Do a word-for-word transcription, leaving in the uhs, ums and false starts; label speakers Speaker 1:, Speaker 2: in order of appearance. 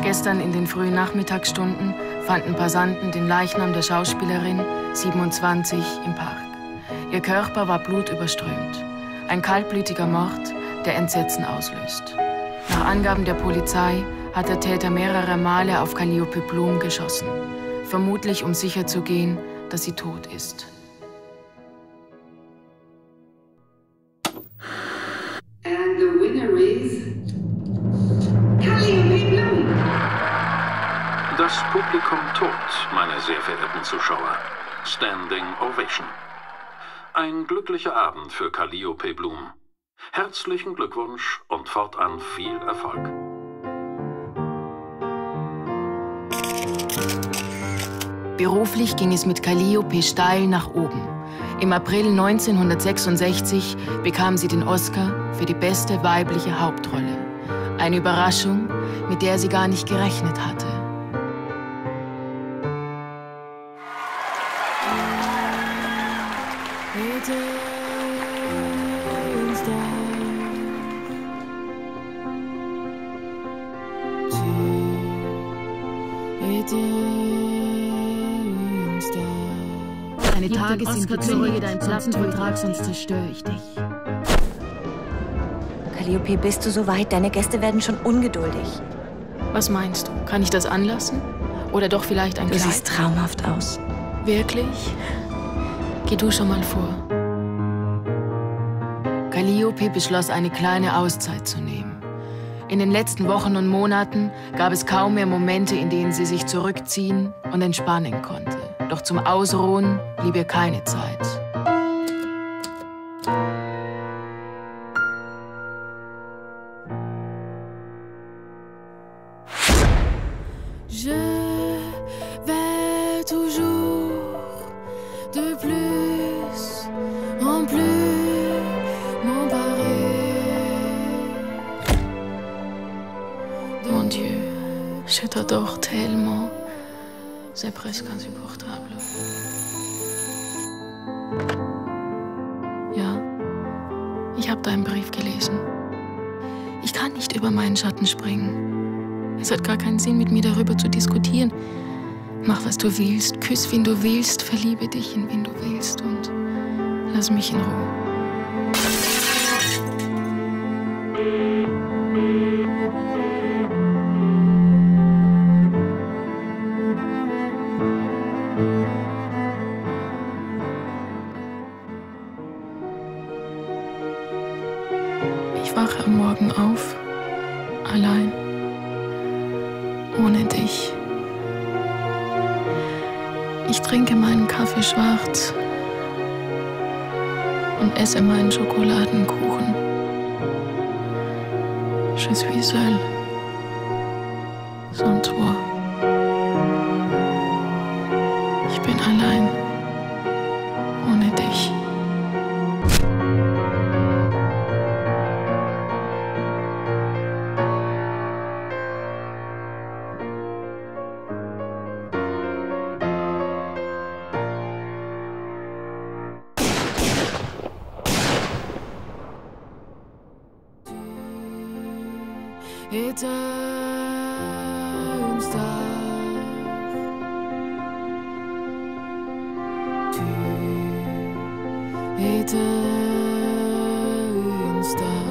Speaker 1: Gestern in den frühen Nachmittagsstunden fanden Passanten den Leichnam der Schauspielerin, siebenundzwanzig, im Park. Ihr Körper war blutüberströmt. Ein kaltblütiger Mord, der Entsetzen auslöst. Nach Angaben der Polizei hat der Täter mehrere Male auf Calliope Bloom geschossen. Vermutlich, um sicherzugehen, dass sie tot ist.
Speaker 2: And the winner is Calliope Bloom.
Speaker 3: Das Publikum tot, meine sehr verehrten Zuschauer. Standing Ovation. Ein glücklicher Abend für Calliope Bloom. Herzlichen Glückwunsch und fortan viel Erfolg.
Speaker 1: Beruflich ging es mit Calliope steil nach oben. Im April neunzehnhundertsechsundsechzig bekam sie den Oscar für die beste weibliche Hauptrolle. Eine Überraschung, mit der sie gar nicht gerechnet hatte. Deine Tage sind die Zeuge dein Plattenvertrag, sonst zerstöre ich dich.
Speaker 4: Calliope, bist du soweit? Deine Gäste werden schon ungeduldig.
Speaker 1: Was meinst du? Kann ich das anlassen? Oder doch vielleicht ein
Speaker 4: Du
Speaker 1: Kleid?
Speaker 4: siehst traumhaft aus.
Speaker 1: Wirklich? Geh du schon mal vor. Calliope beschloss, eine kleine Auszeit zu nehmen. In den letzten Wochen und Monaten gab es kaum mehr Momente, in denen sie sich zurückziehen und entspannen konnte. Doch zum Ausruhen blieb ihr keine Zeit.
Speaker 5: Je vais toujours de plus en plus m'emparer.
Speaker 1: Mon Dieu, je t'adore tellement. C'est presque insupportable. Ja, ich habe deinen Brief gelesen. Ich kann nicht über meinen Schatten springen. Es hat gar keinen Sinn, mit mir darüber zu diskutieren. Mach, was du willst, küss, wen du willst, verliebe dich in wen du willst und lass mich in Ruhe. Ich wache am Morgen auf, allein, ohne dich. Ich trinke meinen Kaffee schwarz und esse meinen Schokoladenkuchen. Je suis seule, sans toi. Ich bin allein, ohne dich.
Speaker 5: Et une star. Tu es une star.